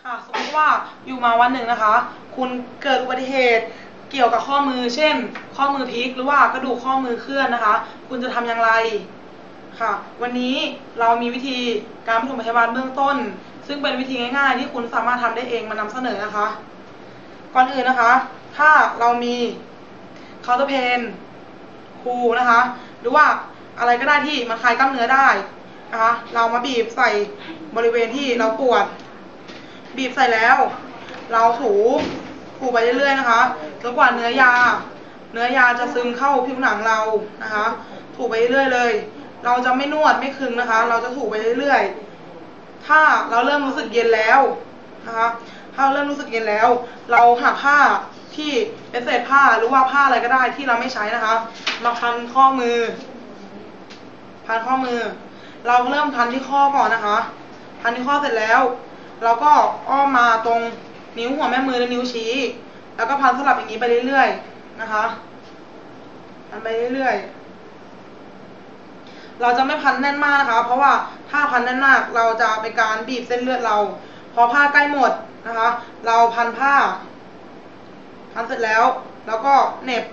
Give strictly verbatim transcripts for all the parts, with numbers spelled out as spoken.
ค่ะสมมติว่าอยู่มาวันหนึ่งนะคะคุณเกิดอุบัติเหตุเกี่ยวกับข้อมือเช่นข้อมือพลิกหรือว่ากระดูกข้อมือเคลื่อนนะคะคุณจะทำอย่างไรค่ะวันนี้เรามีวิธีการปฐมพยาบาลเบื้องต้นซึ่งเป็นวิธีง่ายๆที่คุณสามารถทำได้เองมานำเสนอนะคะก่อนอื่นนะคะถ้าเรามีเคาน์เตอร์เพนคูนะคะหรือว่าอะไรก็ได้ที่มันคลายกล้ามเนื้อได้นะคะเรามาบีบใส่บริเวณที่เราปวดบีบใส่แล้วเราถูถูไปเรื่อยๆนะคะจนกว่าเนื้อยาเนื้อยาจะซึมเข้าผิวหนังเรานะคะถูไปเรื่อยๆเลยเราจะไม่นวดไม่คึงนะคะเราจะถูไปเรื่อยๆถ้าเราเริ่มรู้สึกเย็นแล้วนะคะถ้าเราเริ่มรู้สึกเย็นแล้วเราหาผ้าที่เป็นเศษผ้าหรือว่าผ้าอะไรก็ได้ที่เราไม่ใช้นะคะมาพันข้อมือพันข้อมือเราเริ่มพันที่ข้อก่อนนะคะพันที่ข้อเสร็จแล้วเราก็อ้อมมาตรงนิ้วหัวแม่มือและนิ้วชี้แล้วก็พันสลับอย่างนี้ไปเรื่อยๆนะคะพันไปเรื่อยๆเราจะไม่พันแน่นมากนะคะเพราะว่าถ้าพันแน่นมากเราจะเป็นการบีบเส้นเลือดเราพอผ้าใกล้หมดนะคะเราพันผ้าพันเสร็จแล้วแล้วก็เหน็บ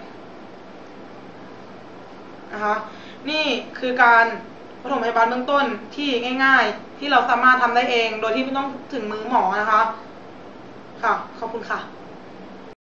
นะคะนี่คือการปฐมพยาบาลเบื้องต้นที่ง่ายๆที่เราสามารถทำได้เองโดยที่ไม่ต้องถึงมือหมอนะคะค่ะขอบคุณค่ะ